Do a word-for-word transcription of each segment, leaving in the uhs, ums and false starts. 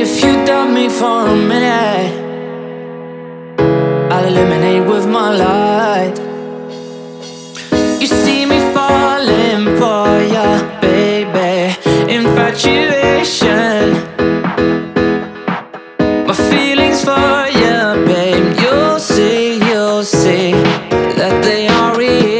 If you doubt me for a minute, I'll illuminate with my light. You see me falling for ya, baby. Infatuation, my feelings for ya, babe. You'll see, you'll see that they are real.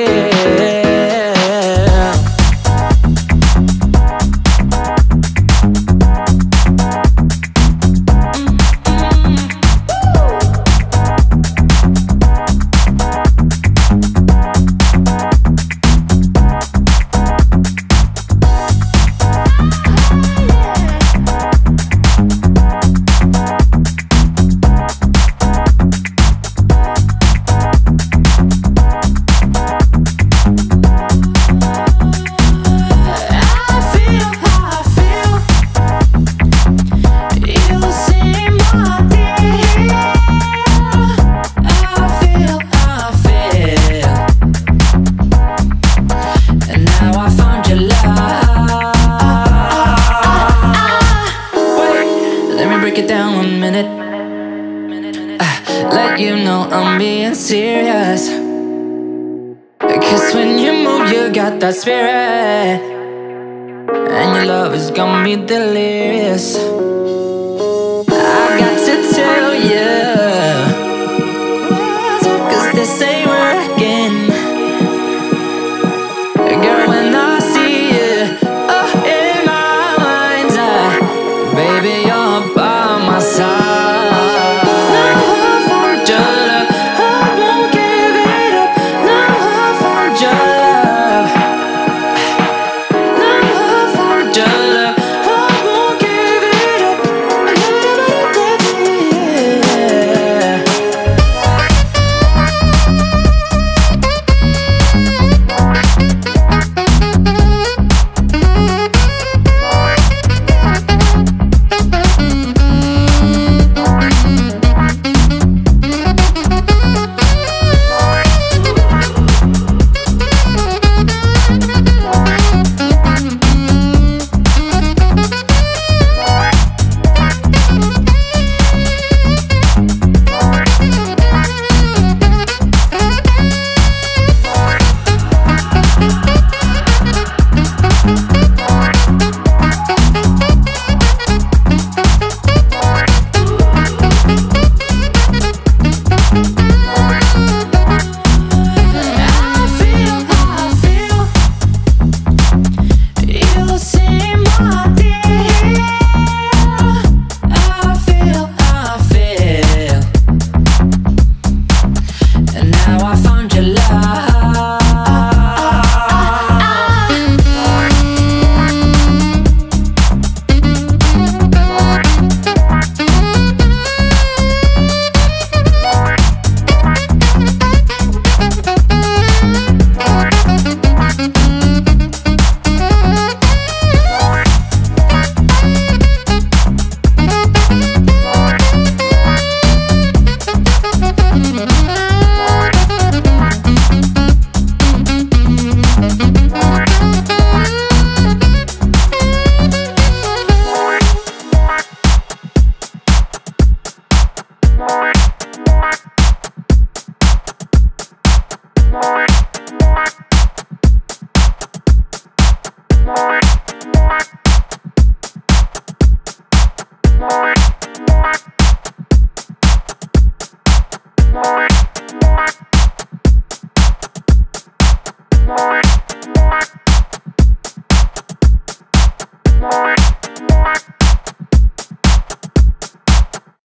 Break it down one minute. uh, Let you know I'm being serious. Cause when you move you got that spirit, and your love has got me delirious.